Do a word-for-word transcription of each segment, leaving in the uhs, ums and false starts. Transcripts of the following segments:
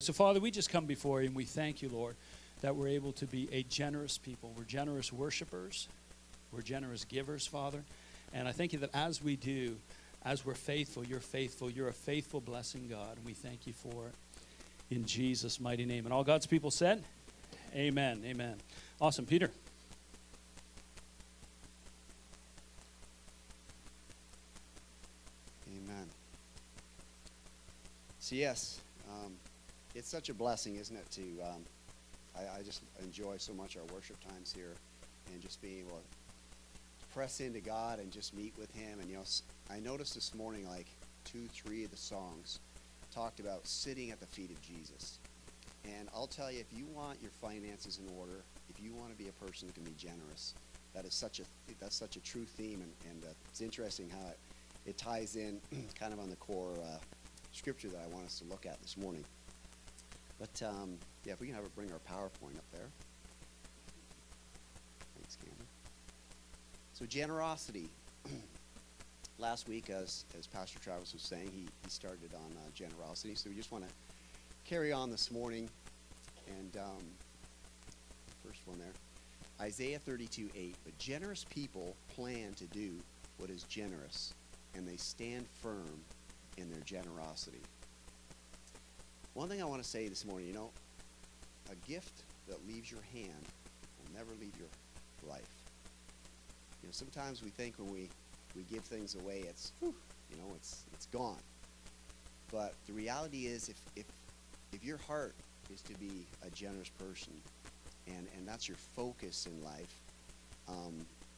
So, Father, we just come before you and we thank you, Lord, that we're able to be a generous people. We're generous worshipers. We're generous givers, Father. And I thank you that as we do, as we're faithful, you're faithful. You're a faithful, blessing God, and we thank you for it in Jesus' mighty name. And all God's people said, amen, amen. Awesome. Peter. Amen. So, yes, um, it's such a blessing, isn't it, to, um, I, I just enjoy so much our worship times here and just being able to press into God and just meet with him. And, you know, I noticed this morning, like, two, three of the songs talked about sitting at the feet of Jesus. And I'll tell you, if you want your finances in order, if you want to be a person who can be generous, that is such a, that's such a true theme. And, and uh, it's interesting how it, it ties in kind of on the core uh, scripture that I want us to look at this morning. But, um, yeah, if we can have it bring our PowerPoint up there. Thanks, Cameron. So generosity. Last week, as, as Pastor Travis was saying, he, he started on uh, generosity. So we just want to carry on this morning. And um, first one there. Isaiah thirty-two eight. But generous people plan to do what is generous, and they stand firm in their generosity. One thing I want to say this morning, you know, a gift that leaves your hand will never leave your life. You know, sometimes we think when we, we give things away, it's, whew, you know, it's it's gone. But the reality is, if if if your heart is to be a generous person, and, and that's your focus in life, um,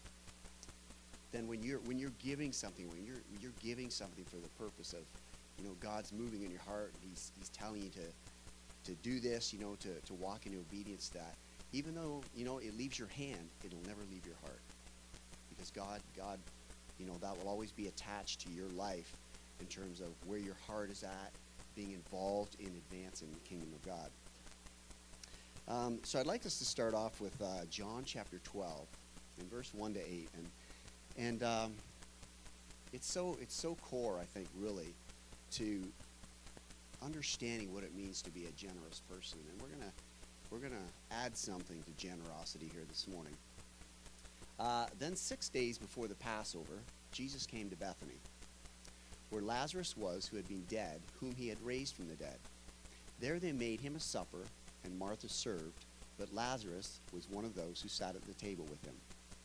then when you're when you're giving something, when you're when you're giving something for the purpose of, you know, God's moving in your heart, and he's he's telling you to to do this, you know, to, to walk in obedience to that, even though, you know, it leaves your hand, it'll never leave your heart. Because God, God, you know, that will always be attached to your life in terms of where your heart is at, being involved in advancing the kingdom of God. Um, so I'd like us to start off with uh, John chapter twelve, in verse one to eight. And and um, it's so it's so core, I think, really, to understanding what it means to be a generous person. And we're gonna we're gonna add something to generosity here this morning. Uh, then six days before the Passover, Jesus came to Bethany, where Lazarus was, who had been dead, whom he had raised from the dead. There they made him a supper, and Martha served, but Lazarus was one of those who sat at the table with him.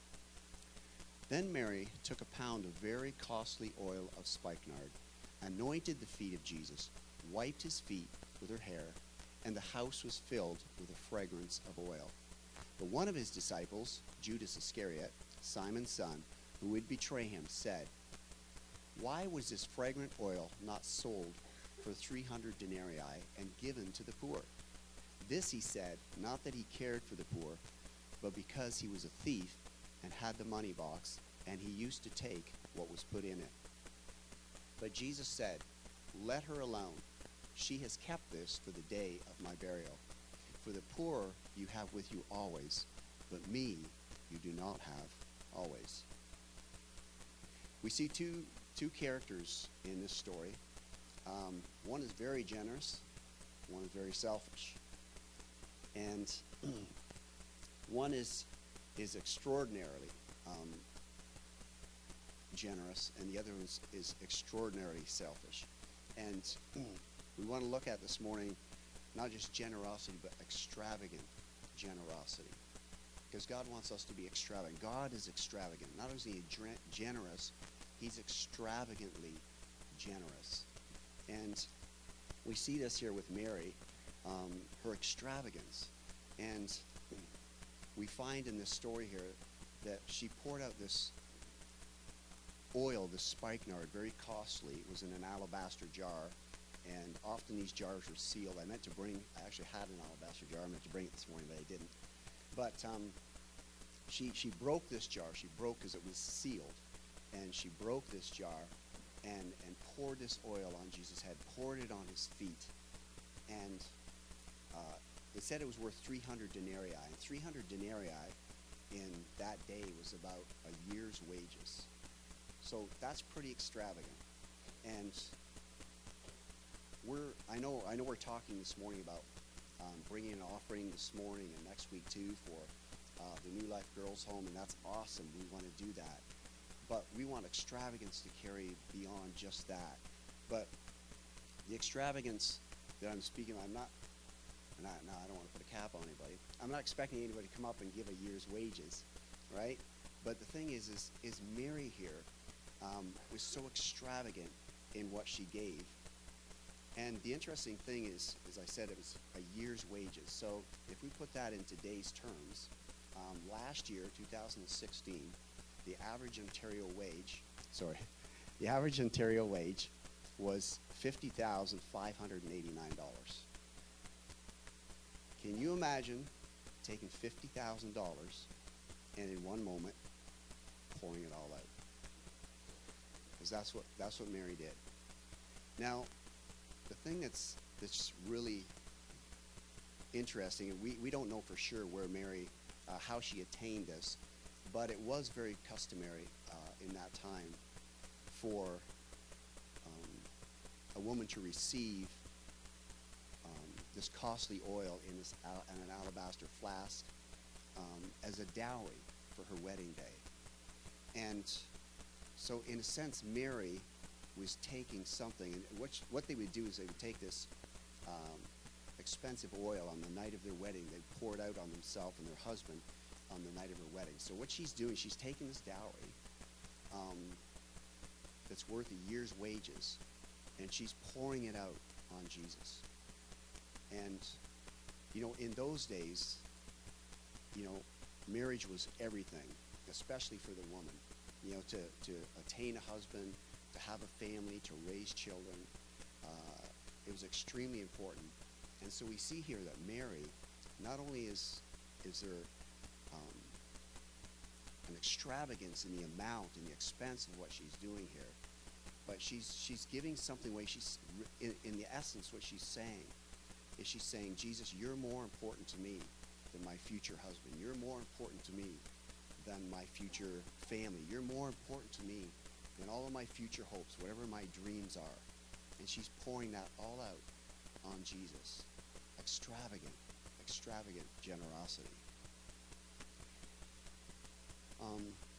Then Mary took a pound of very costly oil of spikenard, anointed the feet of Jesus, wiped his feet with her hair, and the house was filled with the fragrance of oil. But one of his disciples, Judas Iscariot, Simon's son, who would betray him, said, "Why was this fragrant oil not sold for three hundred denarii and given to the poor?" This he said, not that he cared for the poor, but because he was a thief and had the money box, and he used to take what was put in it. But Jesus said, "Let her alone. She has kept this for the day of my burial. For the poor you have with you always, but me you do not have always." We see two two characters in this story. Um, one is very generous, one is very selfish. And one is is extraordinarily um, generous, and the other is, is extraordinarily selfish. And we want to look at this morning not just generosity, but extravagant generosity. Because God wants us to be extravagant. God is extravagant. Not only is he generous, he's extravagantly generous. And we see this here with Mary, um, her extravagance. And we find in this story here that she poured out this oil, this spikenard, very costly. It was in an alabaster jar. And often these jars are sealed. I meant to bring, I actually had an alabaster jar. I meant to bring it this morning, but I didn't. But um, she, she broke this jar. She broke because it was sealed. And she broke this jar and, and poured this oil on Jesus' head, poured it on his feet. And uh, it said it was worth three hundred denarii. And three hundred denarii in that day was about a year's wages. So that's pretty extravagant. And we're I know I know we're talking this morning about um, bringing an offering this morning and next week too for uh, the New Life Girls Home, and that's awesome. We want to do that, but we want extravagance to carry beyond just that. But the extravagance that I'm speaking, I'm not. Not, no, I don't want to put a cap on anybody. I'm not expecting anybody to come up and give a year's wages, right? But the thing is, is, is Mary here um, was so extravagant in what she gave. And the interesting thing is, as I said, it was a year's wages. So if we put that in today's terms, um, last year, two thousand sixteen, the average Ontario wage, sorry, the average Ontario wage was fifty thousand five hundred eighty-nine dollars. Can you imagine taking fifty thousand dollars and in one moment pouring it all out? Because that's what that's what Mary did. Now, the thing that's that's really interesting, and we, we don't know for sure where Mary, uh, how she attained this, but it was very customary uh, in that time for um, a woman to receive this costly oil in, this al in an alabaster flask um, as a dowry for her wedding day. And so in a sense, Mary was taking something, and what, what they would do is they would take this um, expensive oil on the night of their wedding, they'd pour it out on themselves and their husband on the night of her wedding. So what she's doing, she's taking this dowry um, that's worth a year's wages, and she's pouring it out on Jesus. And, you know, in those days, you know, marriage was everything, especially for the woman. You know, to, to attain a husband, to have a family, to raise children. Uh, it was extremely important. And so we see here that Mary, not only is, is there um, an extravagance in the amount and the expense of what she's doing here, but she's, she's giving something away. She's, in, in the essence, what she's saying is she's saying, Jesus, you're more important to me than my future husband. You're more important to me than my future family. You're more important to me than all of my future hopes, whatever my dreams are. And she's pouring that all out on Jesus. Extravagant, extravagant generosity. Um,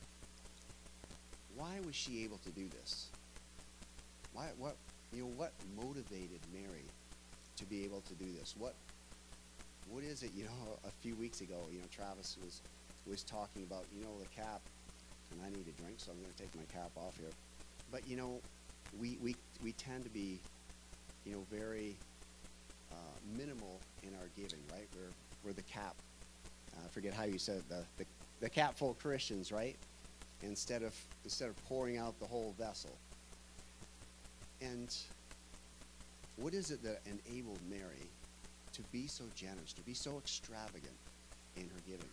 why was she able to do this? Why, what, you know, what motivated Mary to be able to do this? What, what is it? You know, a few weeks ago, you know, Travis was was talking about, you know, the cap, and I need a drink, so I'm going to take my cap off here. But you know, we we we tend to be, you know, very uh, minimal in our giving, right? We're we're the cap. I uh, forget how you said it, the, the the cap full Christians, right? Instead of instead of pouring out the whole vessel. And what is it that enabled Mary to be so generous, to be so extravagant in her giving?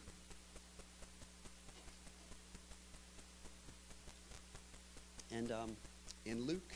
And um, in Luke,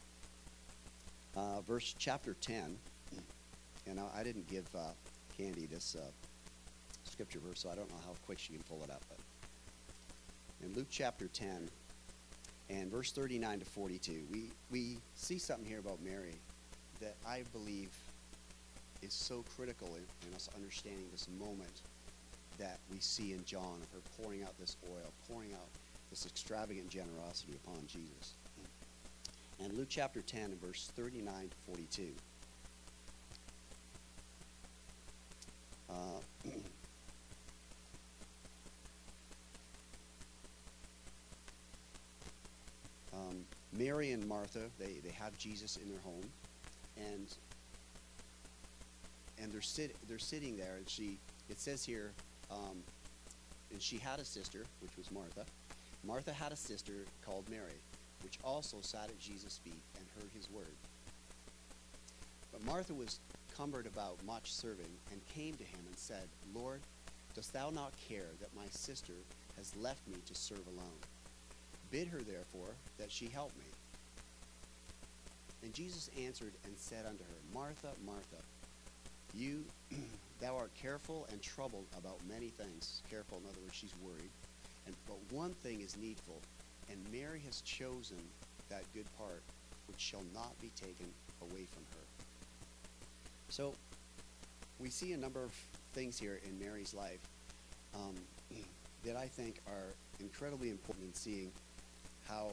uh, verse chapter ten, and I, I didn't give uh, Candy this uh, scripture verse, so I don't know how quick she can pull it up. But in Luke chapter ten, and verse thirty-nine to forty-two, we, we see something here about Mary that I believe is so critical in, in us understanding this moment that we see in John of her pouring out this oil, pouring out this extravagant generosity upon Jesus. And Luke chapter ten and verse thirty-nine to forty-two. Uh, um, Mary and Martha, they, they have Jesus in their home, and and they're sit they're sitting there, and she it says here, um, and she had a sister, which was Martha. Martha had a sister called Mary, which also sat at Jesus' feet and heard his word. But Martha was cumbered about much serving, and came to him and said, Lord, dost thou not care that my sister has left me to serve alone? Bid her therefore that she help me. And Jesus answered and said unto her, Martha, Martha, you, thou art careful and troubled about many things. Careful, in other words, she's worried. And, but one thing is needful, and Mary has chosen that good part, which shall not be taken away from her. So we see a number of things here in Mary's life um, that I think are incredibly important in seeing how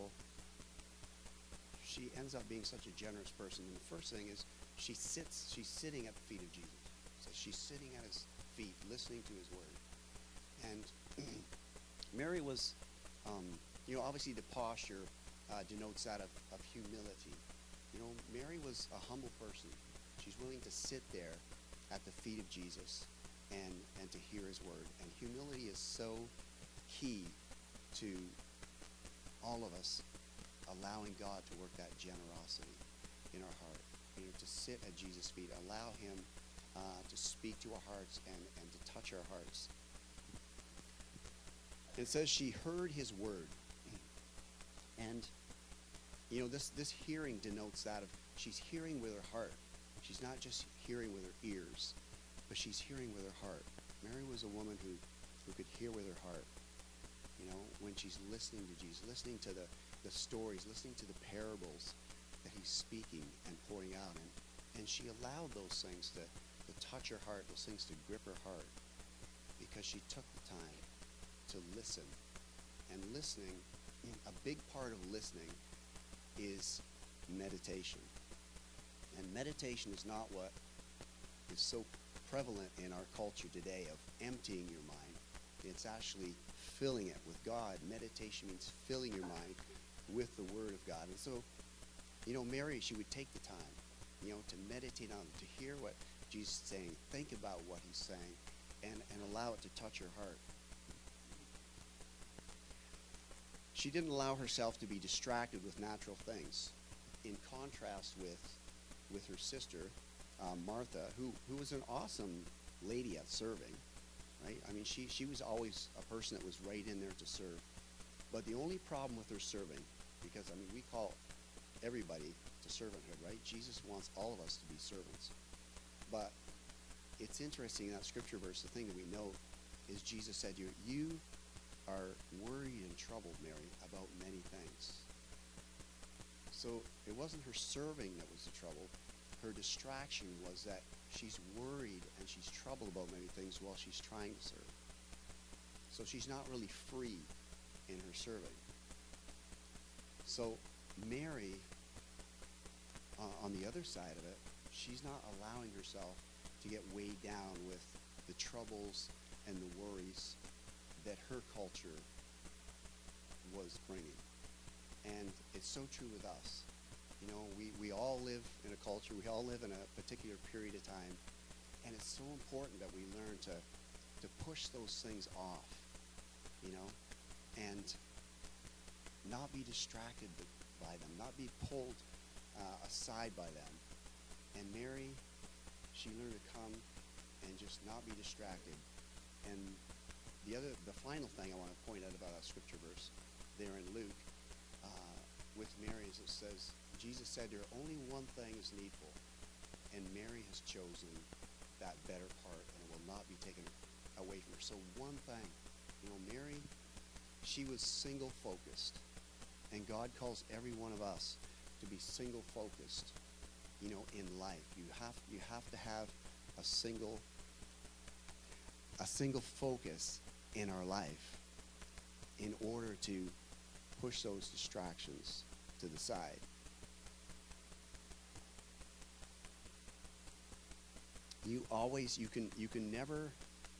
she ends up being such a generous person. And the first thing is she sits, she's sitting at the feet of Jesus. So she's sitting at his feet, listening to his word. And Mary was, um, you know, obviously the posture uh, denotes that of, of humility. You know, Mary was a humble person. She's willing to sit there at the feet of Jesus and, and to hear his word. And humility is so key to all of us allowing God to work that generosity in our heart. You know, to sit at Jesus' feet, allow him uh, to speak to our hearts and, and to touch our hearts. It says she heard his word. And, you know, this, this hearing denotes that of she's hearing with her heart. She's not just hearing with her ears, but she's hearing with her heart. Mary was a woman who, who could hear with her heart. You know, when she's listening to Jesus, listening to the, the stories, listening to the parables that he's speaking and pouring out. And, and she allowed those things to, to touch her heart, those things to grip her heart, because she took the time to listen. And listening, a big part of listening is meditation. And meditation is not what is so prevalent in our culture today of emptying your mind. It's actually filling it with God. Meditation means filling your mind with the Word of God. And so, you know, Mary, she would take the time, you know, to meditate on it, to hear what Jesus is saying, think about what he's saying, and, and allow it to touch her heart. She didn't allow herself to be distracted with natural things, in contrast with, with her sister, um, Martha, who, who was an awesome lady at serving, right? I mean, she, she was always a person that was right in there to serve. But the only problem with her serving, because, I mean, we call everybody to servanthood, right? Jesus wants all of us to be servants. But it's interesting in that scripture verse, the thing that we know is Jesus said to you, you are worried and troubled, Mary, about many things. So it wasn't her serving that was the trouble. Her distraction was that she's worried and she's troubled about many things while she's trying to serve. So she's not really free in her serving. So Mary, uh, on the other side of it, she's not allowing herself to get weighed down with the troubles and the worries that her culture was bringing. And it's so true with us. You know, we, we all live in a culture, we all live in a particular period of time, and it's so important that we learn to, to push those things off, you know, and not be distracted by them, not be pulled uh, aside by them. And Mary, she learned to come and just not be distracted. And the other, the final thing I want to point out about that scripture verse there in Luke uh, with Mary is it says, Jesus said to her, only one thing is needful, and Mary has chosen that better part, and it will not be taken away from her. So one thing, you know, Mary, she was single-focused, and God calls every one of us to be single-focused, you know, in life. You have you have to have a single a single focus in our life in order to push those distractions to the side. You always, you can, you can never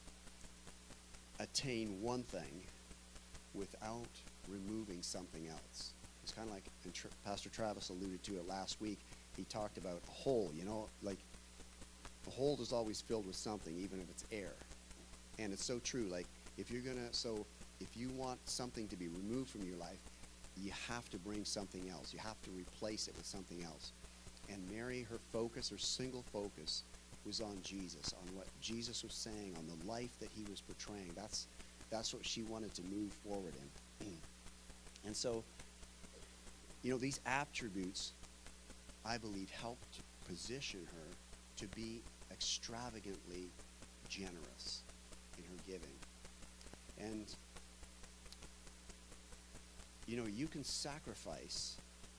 attain one thing without removing something else. It's kind of like, and Tr- Pastor Travis alluded to it last week. He talked about a hole, you know, like a hole is always filled with something, even if it's air. And it's so true. Like if you're gonna, so if you want something to be removed from your life, you have to bring something else. You have to replace it with something else. And Mary, her focus, her single focus, was on Jesus, on what Jesus was saying, on the life that he was portraying. That's that's what she wanted to move forward in. And so, you know, these attributes, I believe, helped position her to be extravagantly generous in her giving. And, you know, you can sacrifice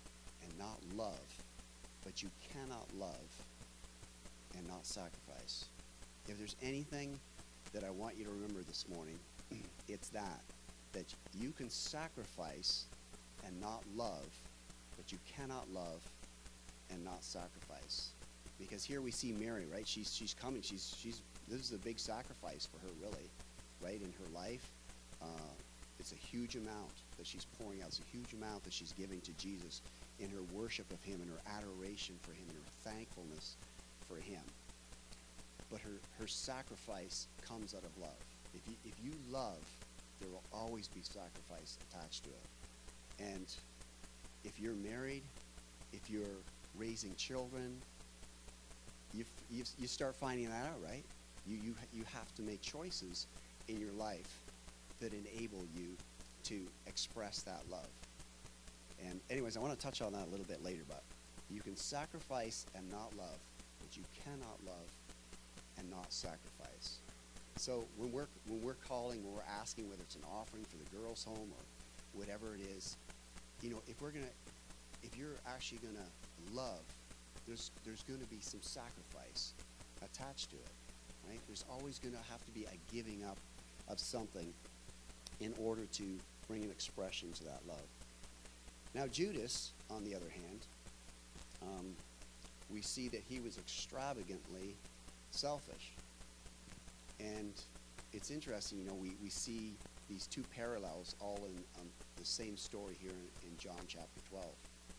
and not love, but you cannot love and not sacrifice. If there's anything that I want you to remember this morning, it's that, that you can sacrifice and not love, but you cannot love and not sacrifice. Because here we see Mary, right? She's she's coming. She's she's this is a big sacrifice for her, really, right? In her life, uh, it's a huge amount that she's pouring out. It's a huge amount that she's giving to Jesus in her worship of him, in her adoration for him, in her thankfulness for him. But her her sacrifice comes out of love. If you if you love, there will always be sacrifice attached to it. And if you're married, if you're raising children, you, you, you start finding that out, right? You, you, you have to make choices in your life that enable you to express that love. And anyways, I want to touch on that a little bit later, but you can sacrifice and not love, but you cannot love and not sacrifice. So when we're, when we're calling, when we're asking whether it's an offering for the girls' home or whatever it is, you know, if we're going to, if you're actually going to love, there's there's going to be some sacrifice attached to it, right? There's always going to have to be a giving up of something in order to bring an expression to that love. Now Judas, on the other hand, um, we see that he was extravagantly selfish. And it's interesting, you know, we, we see these two parallels all in um, the same story here in, in John chapter twelve.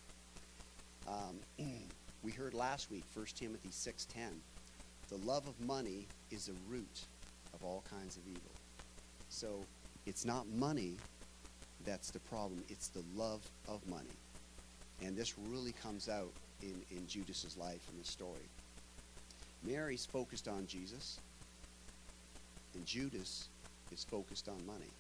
Um, we heard last week, First Timothy six ten, the love of money is a root of all kinds of evil. So it's not money that's the problem, it's the love of money. And this really comes out in, in Judas's life in the story. Mary's focused on Jesus, and Judas is focused on money.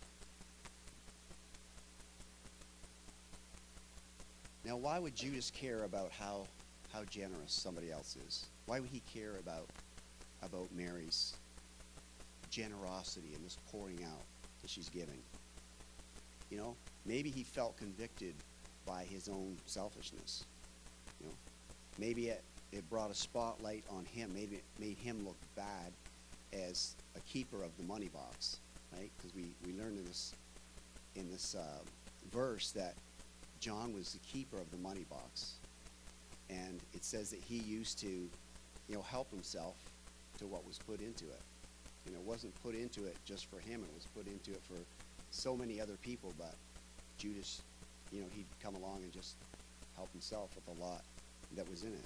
Now, why would Judas care about how, how generous somebody else is? Why would he care about, about Mary's generosity and this pouring out that she's giving? You know, maybe he felt convicted by his own selfishness. You know, maybe it, it brought a spotlight on him. Maybe it made him look bad as a keeper of the money box, right? Because we, we learned in this, in this uh, verse that John was the keeper of the money box. And it says that he used to, you know, help himself to what was put into it. And it wasn't put into it just for him. It was put into it for so many other people. But Judas, you know, he'd come along and just help himself with a lot that was in it.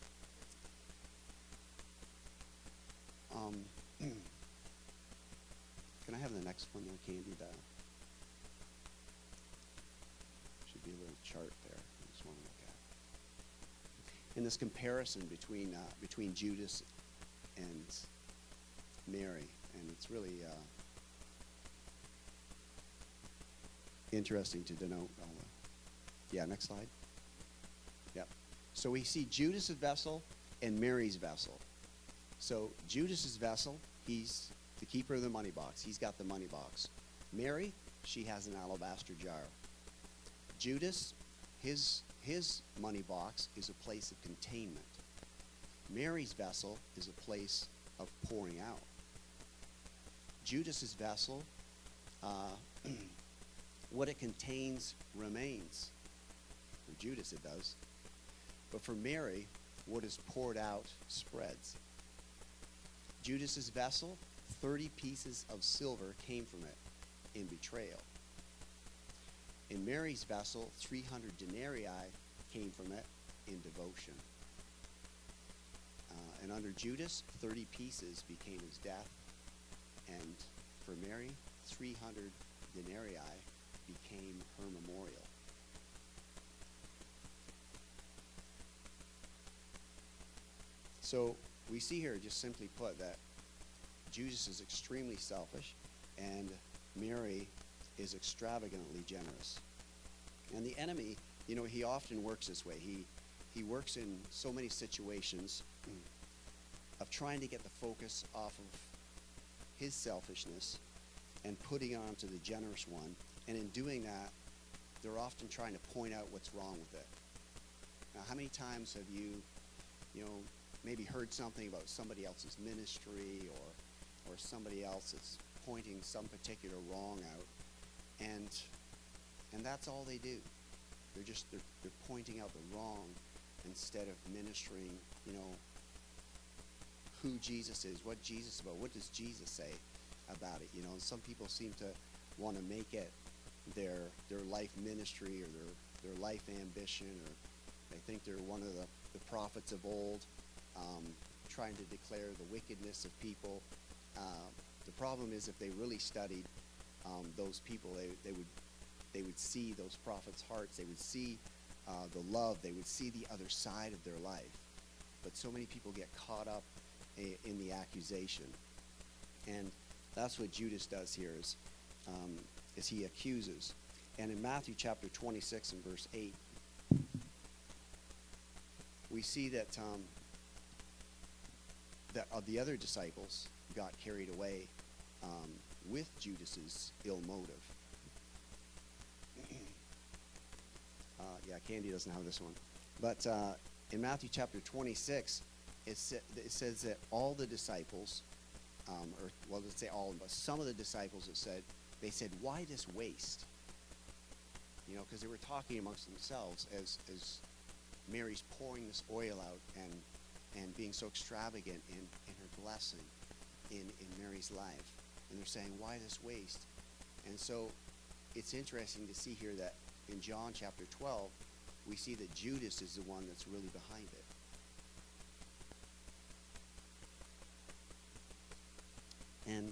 Um, can I have the next one there, Candy? The, should be a little chart there. I just want to look at. In this comparison between uh, between Judas and Mary, and it's really uh, interesting to denote all the. Yeah, next slide. Yep. So we see Judas' vessel and Mary's vessel. So Judas's vessel, he's the keeper of the money box. He's got the money box. Mary, she has an alabaster jar. Judas, his, his money box is a place of containment. Mary's vessel is a place of pouring out. Judas's vessel, uh, what it contains remains. For Judas it does. But for Mary, what is poured out spreads. Judas's vessel, thirty pieces of silver came from it in betrayal. In Mary's vessel, three hundred denarii came from it in devotion. Uh, and under Judas, thirty pieces became his death. And for Mary, three hundred denarii became her memorial. So we see here, just simply put, that Judas is extremely selfish and Mary is extravagantly generous. And the enemy, you know, he often works this way. He, he works in so many situations of trying to get the focus off of his selfishness and putting it onto the generous one. And in doing that, they're often trying to point out what's wrong with it. Now, how many times have you, you know, maybe heard something about somebody else's ministry or, or somebody else that's pointing some particular wrong out, and and that's all they do. They're just they're, they're pointing out the wrong instead of ministering, you know, who Jesus is, what Jesus is about, what does Jesus say about it, you know. And some people seem to want to make it their their life ministry or their, their life ambition, or they think they're one of the, the prophets of old, um, trying to declare the wickedness of people. Uh, the problem is, if they really studied um, those people, they, they would they would see those prophets' hearts. They would see uh, the love. They would see the other side of their life. But so many people get caught up a, in the accusation, and that's what Judas does here. Is um, is he accuses. And in Matthew chapter twenty-six and verse eight, we see that um, that uh, the other disciples got carried away um, with Judas's ill motive. uh, yeah, Candy doesn't have this one. But uh, in Matthew chapter twenty-six, it, sa it says that all the disciples, um, or well, let's say all, but some of the disciples, it said, they said, "Why this waste?" You know, because they were talking amongst themselves as as Mary's pouring this oil out and and being so extravagant in, in her blessing in, in Mary's life. And they're saying, "Why this waste?" And so it's interesting to see here that in John chapter twelve, we see that Judas is the one that's really behind it. And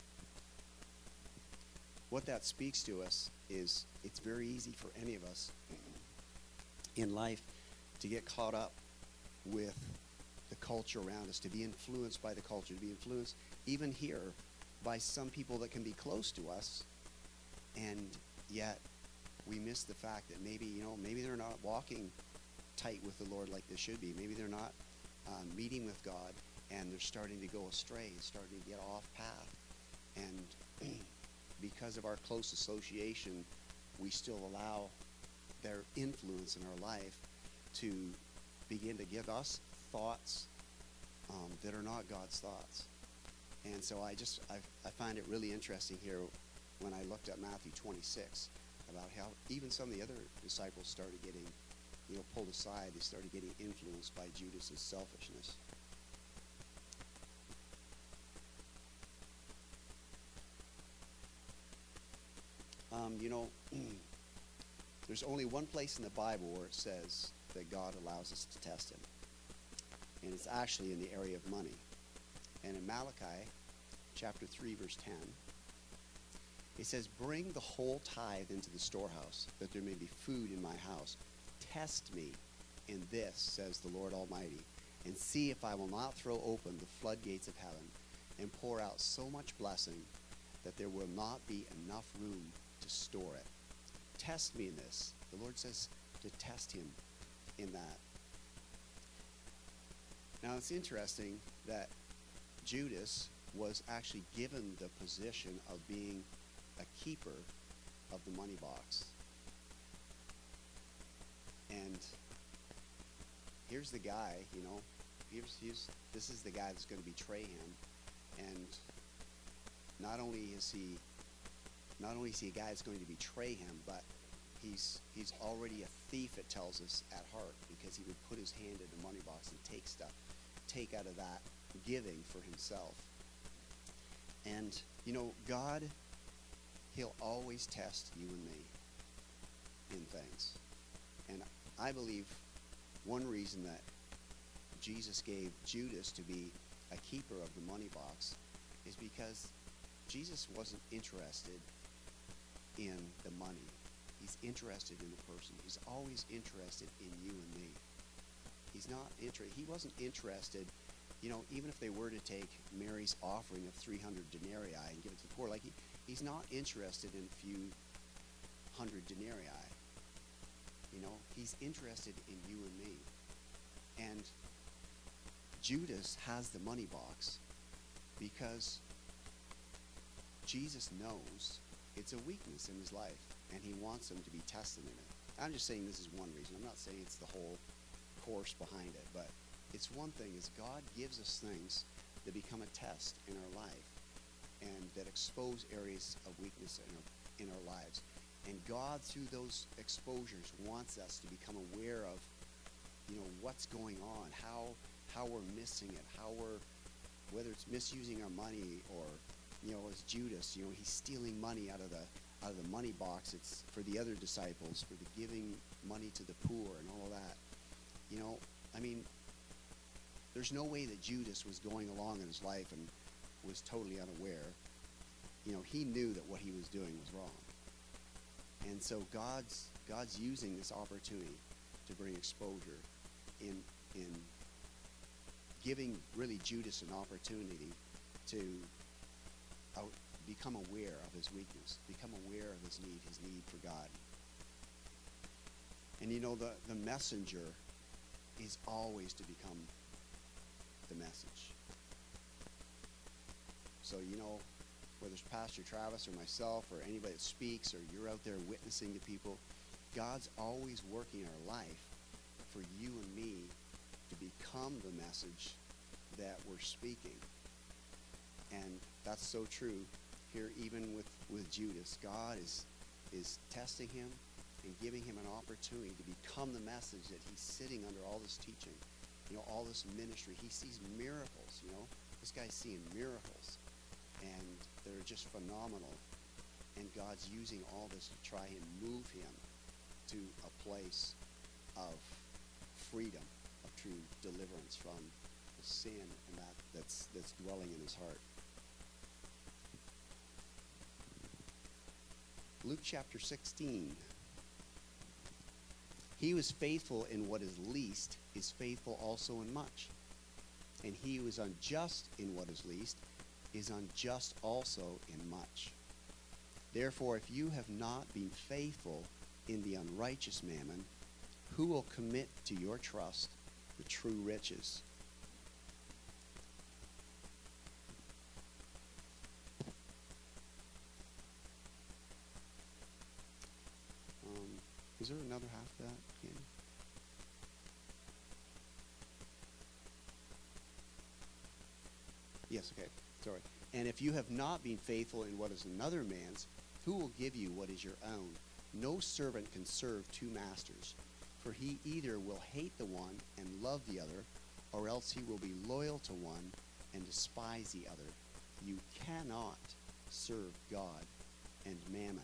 what that speaks to us is it's very easy for any of us in life to get caught up with the culture around us, to be influenced by the culture, to be influenced even here by some people that can be close to us, and yet we miss the fact that maybe, you know, maybe they're not walking tight with the Lord like they should be. Maybe they're not um, meeting with God, and they're starting to go astray and starting to get off path. And because of our close association, we still allow their influence in our life to begin to give us thoughts um, that are not God's thoughts. And so I just, I, I find it really interesting here when I looked at Matthew twenty-six about how even some of the other disciples started getting, you know, pulled aside. They started getting influenced by Judas's selfishness. Um, you know, there's only one place in the Bible where it says that God allows us to test him. And it's actually in the area of money. And in Malachi chapter three, verse ten, it says, "Bring the whole tithe into the storehouse, that there may be food in my house. Test me in this, says the Lord Almighty, and see if I will not throw open the floodgates of heaven and pour out so much blessing that there will not be enough room to store it." Test me in this. The Lord says to test him in that. Now, it's interesting that Judas was actually given the position of being a keeper of the money box. And here's the guy, you know, here's, here's, this is the guy that's going to betray him. And not only is he, not only is he a guy that's going to betray him, but he's, he's already a thief, it tells us, at heart, because he would put his hand in the money box and take stuff, take out of that giving for himself. And, you know, God, he'll always test you and me in things. And I believe one reason that Jesus gave Judas to be a keeper of the money box is because Jesus wasn't interested in the money. He's interested in the person. He's always interested in you and me. He's not interested. He wasn't interested, you know, even if they were to take Mary's offering of three hundred denarii and give it to the poor, like he, he's not interested in a few hundred denarii. You know, he's interested in you and me. And Judas has the money box because Jesus knows it's a weakness in his life, and he wants him to be tested in it. I'm just saying this is one reason. I'm not saying it's the whole course behind it. But it's one thing is God gives us things that become a test in our life and that expose areas of weakness in our, in our lives. And God, through those exposures, wants us to become aware of, you know, what's going on, how how we're missing it, how we're, whether it's misusing our money or, you know, as Judas, you know, he's stealing money out of the out of the money box. It's for the other disciples, for the giving money to the poor and all of that. You know, I mean, there's no way that Judas was going along in his life and was totally unaware. You know, he knew that what he was doing was wrong. And so God's God's using this opportunity to bring exposure in in giving really Judas an opportunity to uh, become aware of his weakness, become aware of his need, his need for God. And you know, the, the messenger is always to become the message. So, you know, whether it's Pastor Travis or myself or anybody that speaks or you're out there witnessing to people, God's always working in our life for you and me to become the message that we're speaking. And that's so true here, even with, with Judas. God is is testing him and giving him an opportunity to become the message that he's sitting under all this teaching, you know, all this ministry. He sees miracles, you know. This guy's seeing miracles, and they're just phenomenal. And God's using all this to try and move him to a place of freedom, of true deliverance from the sin and that that's that's dwelling in his heart. Luke chapter sixteen. He who is faithful in what is least is faithful also in much. And he who is unjust in what is least is unjust also in much. Therefore, if you have not been faithful in the unrighteous mammon, who will commit to your trust the true riches? Um, is there another half to that, Candy? Yes, okay. Sorry. And if you have not been faithful in what is another man's, who will give you what is your own? No servant can serve two masters, for he either will hate the one and love the other, or else he will be loyal to one and despise the other. You cannot serve God and mammon.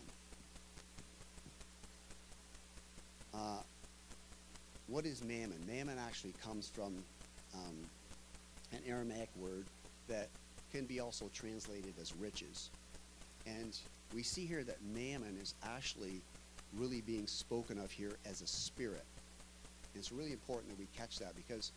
Uh, what is mammon? Mammon actually comes from um, an Aramaic word that can be also translated as riches. And we see here that mammon is actually really being spoken of here as a spirit. And it's really important that we catch that because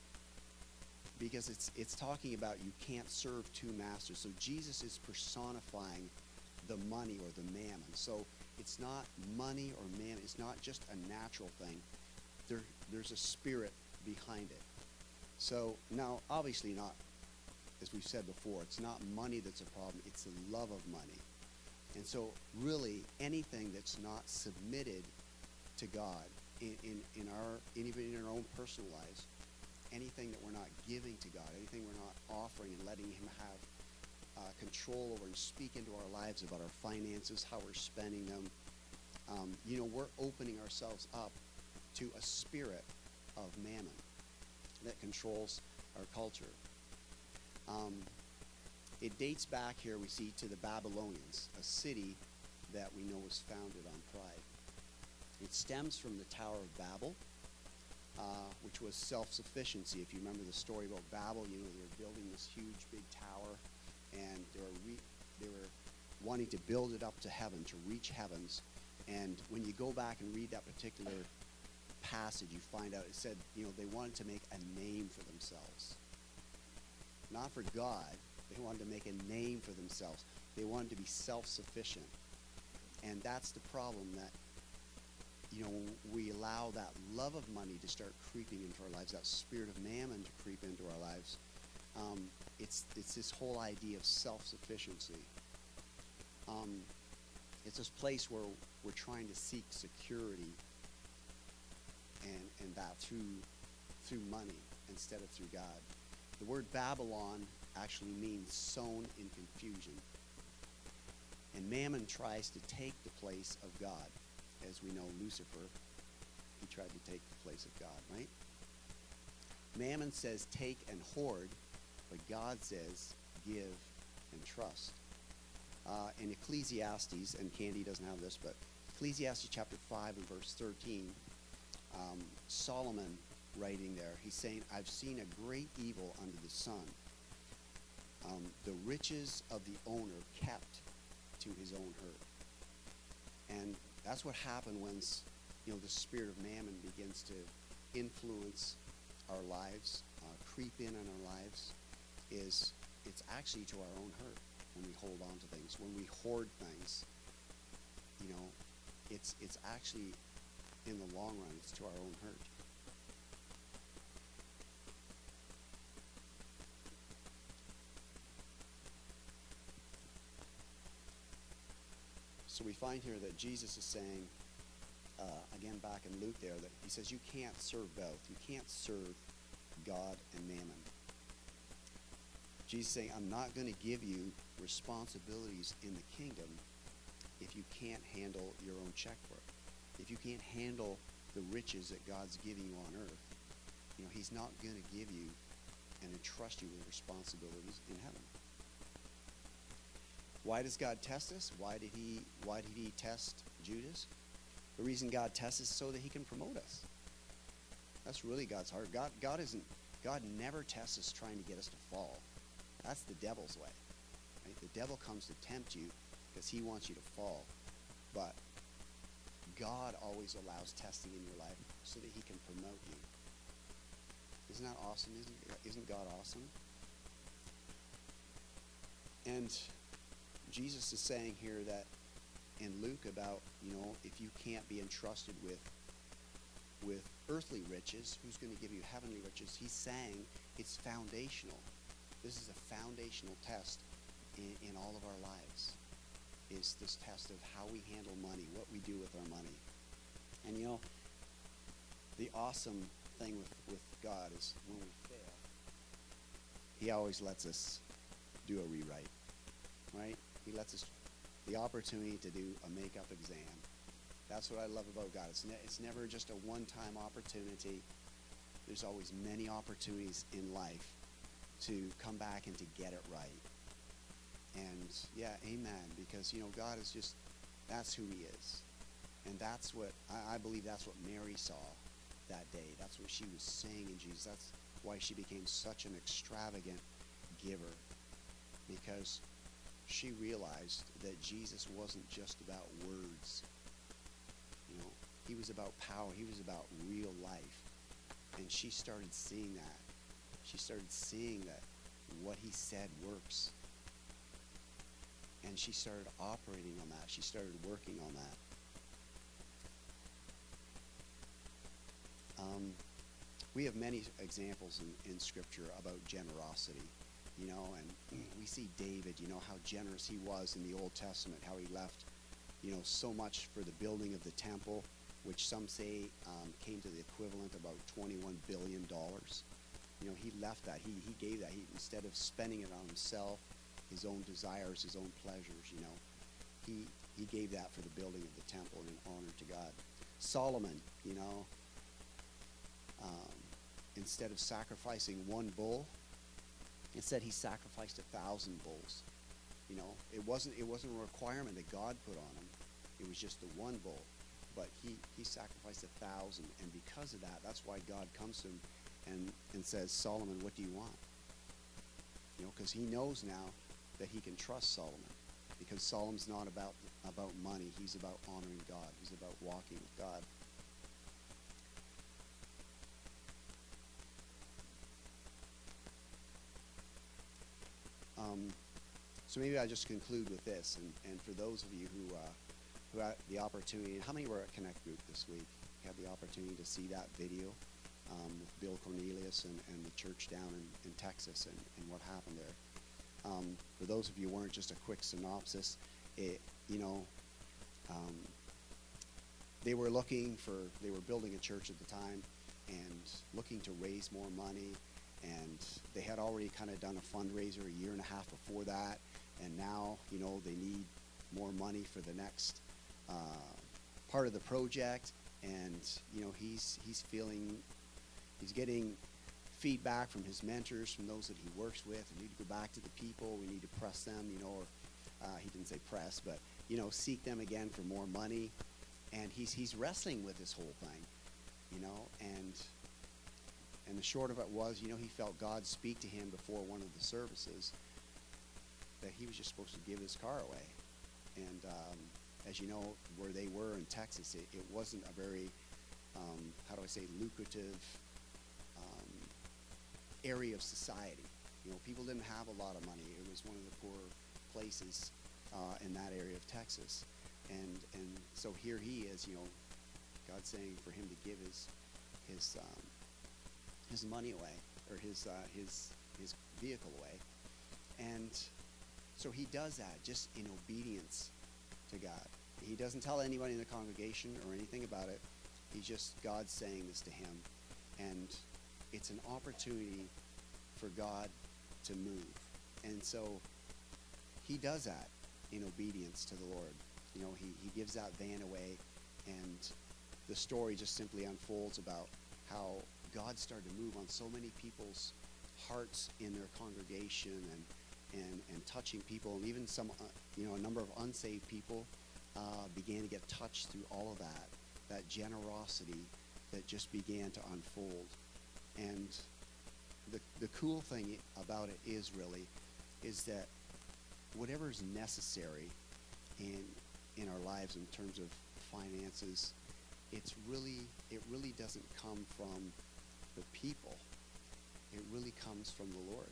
because it's it's talking about you can't serve two masters. So Jesus is personifying the money or the mammon. So it's not money or mammon. It's not just a natural thing. There there's a spirit behind it. So now, obviously not, as we've said before, it's not money that's a problem. It's the love of money. And so really anything that's not submitted to God in, in, in our, in even in our own personal lives, anything that we're not giving to God, anything we're not offering and letting him have uh, control over and speak into our lives about our finances, how we're spending them, um, you know, we're opening ourselves up to a spirit of mammon that controls our culture. Um, It dates back here, we see, to the Babylonians, a city that we know was founded on pride. It stems from the Tower of Babel, uh, which was self-sufficiency. If you remember the story about Babel, you know, they were building this huge, big tower, and they were, re- they were wanting to build it up to heaven, to reach heavens. And when you go back and read that particular passage, you find out it said, you know, they wanted to make a name for themselves. Not for God. They wanted to make a name for themselves. They wanted to be self-sufficient. And that's the problem, that, you know, we allow that love of money to start creeping into our lives, that spirit of mammon to creep into our lives. Um, it's, it's this whole idea of self-sufficiency. Um, it's this place where we're trying to seek security, and, and that through through money instead of through God. The word Babylon actually means sown in confusion. And Mammon tries to take the place of God. As we know, Lucifer, he tried to take the place of God, right? Mammon says take and hoard, but God says give and trust. Uh, in Ecclesiastes, and Candy doesn't have this, but Ecclesiastes chapter five and verse thirteen, um, Solomon writing there, he's saying, I've seen a great evil under the sun. Um, the riches of the owner kept to his own hurt. And that's what happened when, you know, the spirit of mammon begins to influence our lives, uh, creep in on our lives, is it's actually to our own hurt when we hold on to things. When we hoard things, you know, it's it's actually, in the long run, it's to our own hurt. So we find here that Jesus is saying, uh, again back in Luke there, that he says you can't serve both. You can't serve God and mammon. Jesus is saying, I'm not going to give you responsibilities in the kingdom if you can't handle your own checkbook. If you can't handle the riches that God's giving you on earth, you know, he's not going to give you and entrust you with responsibilities in heaven. Why does God test us? Why did he why did he test Judas? The reason God tests us is so that he can promote us. That's really God's heart. God God isn't God never tests us trying to get us to fall. That's the devil's way. Right? The devil comes to tempt you because he wants you to fall. But God always allows testing in your life so that he can promote you. Isn't that awesome? Isn't, isn't God awesome? And Jesus is saying here that in Luke about, you know, if you can't be entrusted with with earthly riches, who's going to give you heavenly riches? He's saying it's foundational. This is a foundational test in, in all of our lives, is this test of how we handle money, what we do with our money. And you know, the awesome thing with, with God is when we fail, he always lets us do a rewrite, right? He lets us the opportunity to do a makeup exam. That's what I love about God. It's, ne- it's never just a one-time opportunity. There's always many opportunities in life to come back and to get it right. And yeah, amen, because, you know, God is just, that's who he is. And that's what, I, I believe that's what Mary saw that day. That's what she was saying in Jesus. That's why she became such an extravagant giver, because she realized that Jesus wasn't just about words. You know, he was about power. He was about real life. And she started seeing that. She started seeing that what he said works. And she started operating on that. She started working on that. Um, we have many examples in, in Scripture about generosity. You know, and we see David, you know, how generous he was in the Old Testament, how he left, you know, so much for the building of the temple, which some say um, came to the equivalent of about twenty-one billion dollars. You know, he left that. He, he gave that. He, instead of spending it on himself, his own desires, his own pleasures, you know, he, he gave that for the building of the temple in honor to God. Solomon, you know, um, instead of sacrificing one bull, instead, he sacrificed a thousand bulls. You know, it wasn't it wasn't a requirement that God put on him. It was just the one bull. But he, he sacrificed a thousand, and because of that, that's why God comes to him and, and says, Solomon, what do you want? You know, because he knows now that he can trust Solomon, because Solomon's not about about money. He's about honoring God. He's about walking with God. Um, so maybe I'll just conclude with this, and, and for those of you who uh, who had the opportunity, how many were at Connect Group this week? Had the opportunity to see that video um, with Bill Cornelius and, and the church down in, in Texas and, and what happened there. Um, for those of you who weren't, just a quick synopsis. It, you know, um, they were looking for, they were building a church at the time. and looking to raise more money. And they had already kind of done a fundraiser a year and a half before that. And now, you know, they need more money for the next uh, part of the project. And, you know, he's, he's feeling, he's getting feedback from his mentors, from those that he works with. We need to go back to the people. We need to press them, you know, or uh, he didn't say press, but, you know, seek them again for more money. And he's, he's wrestling with this whole thing, you know, and, and the short of it was, you know, he felt God speak to him before one of the services that he was just supposed to give his car away. And um, as you know, where they were in Texas, it, it wasn't a very, um, how do I say, lucrative um, area of society. You know, people didn't have a lot of money. It was one of the poorer places uh, in that area of Texas. And and so here he is, you know, God saying for him to give his his um, his money away, or his uh, his his vehicle away. And so he does that just in obedience to God. He doesn't tell anybody in the congregation or anything about it. He's just God saying this to him. And it's an opportunity for God to move. And so he does that in obedience to the Lord. You know, he, he gives that van away, and the story just simply unfolds about how God started to move on so many people's hearts in their congregation, and and, and touching people, and even some, uh, you know, a number of unsaved people uh, began to get touched through all of that, that generosity that just began to unfold. And the, the cool thing about it is really, is that whatever is necessary in in our lives in terms of finances, it's really, it really doesn't come from the people. It really comes from the Lord.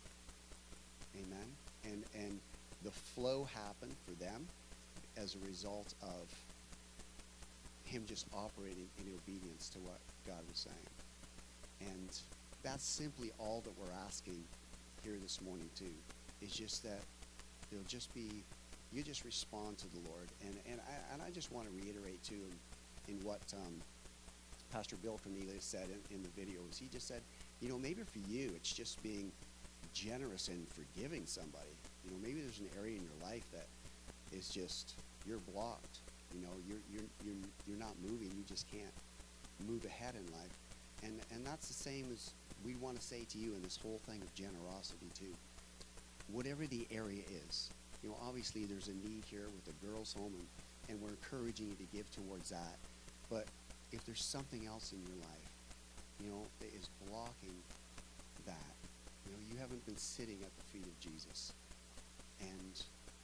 Amen. And and the flow happened for them as a result of him just operating in obedience to what God was saying. And that's simply all that we're asking here this morning too, is just that there'll just be, you just respond to the Lord. And and I, and I just want to reiterate too in, in what um, Pastor Bill Cornelius said in, in the videos. He just said, you know, maybe for you it's just being generous and forgiving somebody. You know, maybe there's an area in your life that is just, you're blocked. You know, you're you're you're you're not moving. You just can't move ahead in life. And and that's the same as we want to say to you in this whole thing of generosity too. Whatever the area is. You know, obviously there's a need here with the girls' home, and, and we're encouraging you to give towards that. But if there's something else in your life, you know, that is blocking that, you know, you haven't been sitting at the feet of Jesus and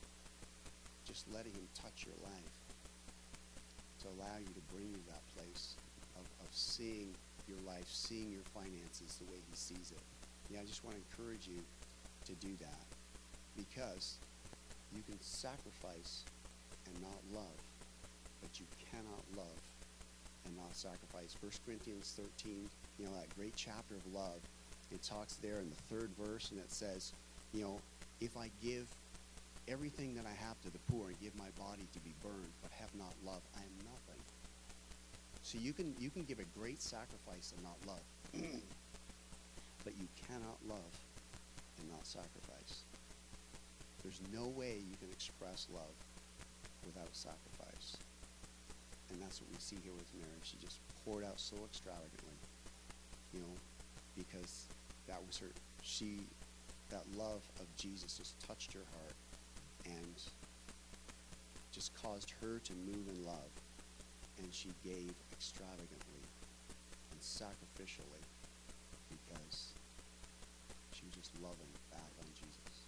just letting him touch your life to allow you to bring you to that place of, of seeing your life, seeing your finances the way he sees it. Yeah, I just want to encourage you to do that, because you can sacrifice and not love, but you cannot love and not sacrifice. First Corinthians thirteen, you know, that great chapter of love, it talks there in the third verse, and it says, you know, if I give everything that I have to the poor and give my body to be burned, but have not love, I am nothing. So you can you can give a great sacrifice and not love, but you cannot love and not sacrifice. There's no way you can express love without sacrifice. And that's what we see here with Mary. She just poured out so extravagantly, you know, because that was her, she, that love of Jesus just touched her heart and just caused her to move in love. And she gave extravagantly and sacrificially because she was just loving back on Jesus.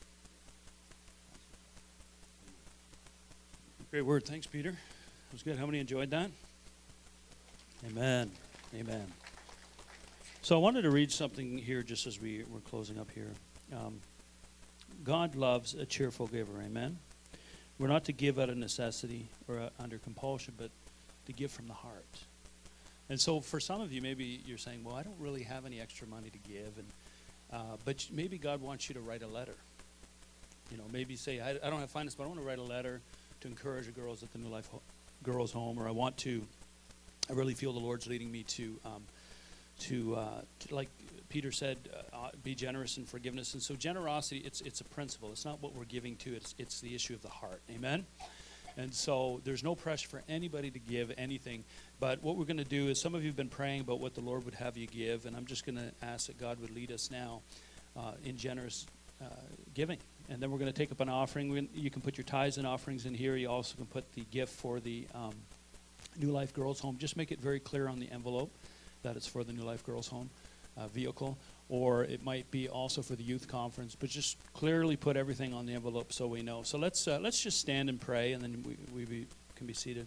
Great word. Thanks, Peter. That was good. How many enjoyed that? Amen. Amen. So I wanted to read something here just as we, we're closing up here. Um, God loves a cheerful giver. Amen. We're not to give out of necessity or uh, under compulsion, but to give from the heart. And so for some of you, maybe you're saying, well, I don't really have any extra money to give. and uh, But maybe God wants you to write a letter. You know, maybe say, I, I don't have finance, but I want to write a letter to encourage the girls at the New Life Ho- Girls Home, or I want to, I really feel the Lord's leading me to um, to, uh, to like Peter said, uh, be generous in forgiveness. And so generosity, it's it's a principle. It's not what we're giving to. It's it's the issue of the heart. Amen. And so there's no pressure for anybody to give anything. But what we're going to do is, some of you have been praying about what the Lord would have you give, and I'm just going to ask that God would lead us now uh, in generous uh, giving. And then we're going to take up an offering. We're gonna, you can put your tithes and offerings in here. You also can put the gift for the um, New Life Girls Home. Just make it very clear on the envelope that it's for the New Life Girls Home uh, vehicle. Or it might be also for the youth conference, but just clearly put everything on the envelope so we know. So let's uh, let's just stand and pray, and then we, we be, can be seated.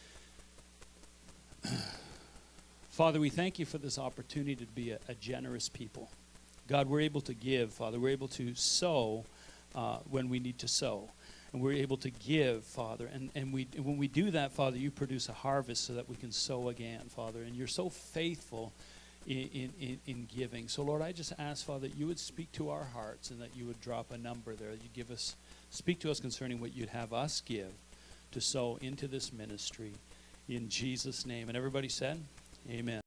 Father, we thank you for this opportunity to be a, a generous people. God, we're able to give, Father. We're able to sow uh, when we need to sow. And we're able to give, Father. And, and, we, and when we do that, Father, you produce a harvest so that we can sow again, Father. And you're so faithful In, in, in giving. So, Lord, I just ask, Father, that you would speak to our hearts and that you would drop a number there. You give us, speak to us concerning what you'd have us give to sow into this ministry in Jesus' name. And everybody said, amen.